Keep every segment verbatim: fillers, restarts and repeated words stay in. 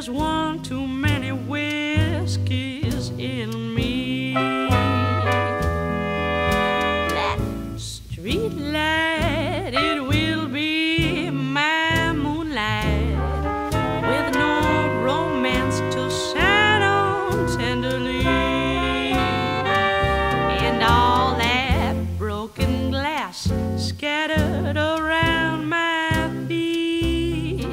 There's one too many whiskeys in me. That streetlight, it will be my moonlight, with no romance to shine on tenderly, and all that broken glass scattered around my feet,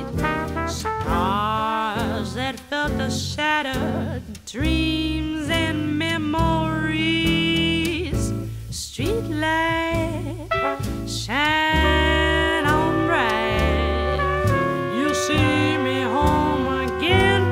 stars that felt the shattered dreams and memories. Streetlight, shine on bright, you'll see me home again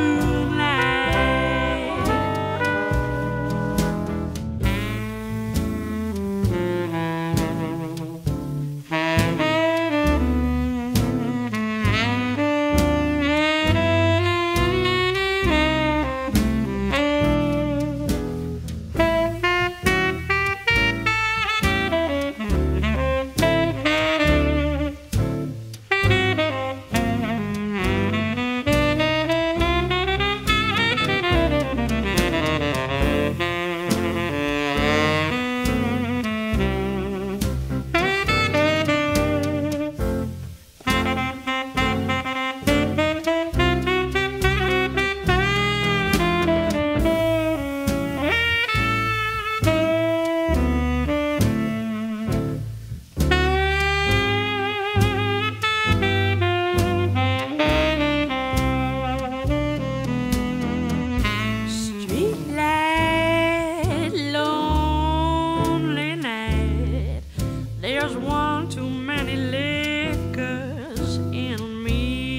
There's one too many liquors in me.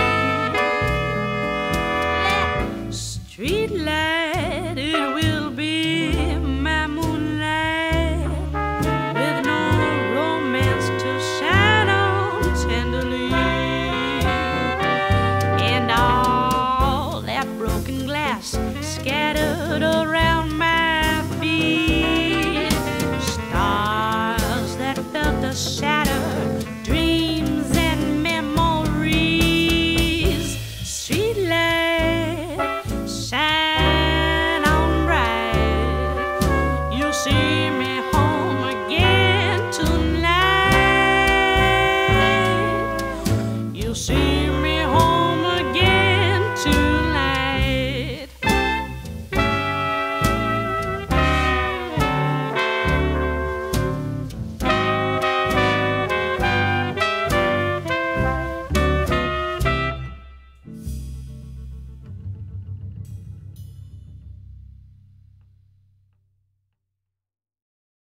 Streetlight, it will be my moonlight, with no romance to shine on tenderly, and all that broken glass scattered around